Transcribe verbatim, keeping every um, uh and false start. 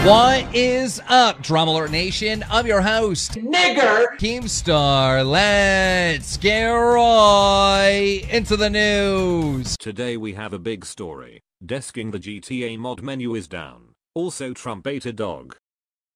What is up, Drama Alert Nation? I'm your host, Nigger Keemstar. Let's get right into the news. Today we have a big story. Desking the G T A mod menu is down. Also Trump ate a dog.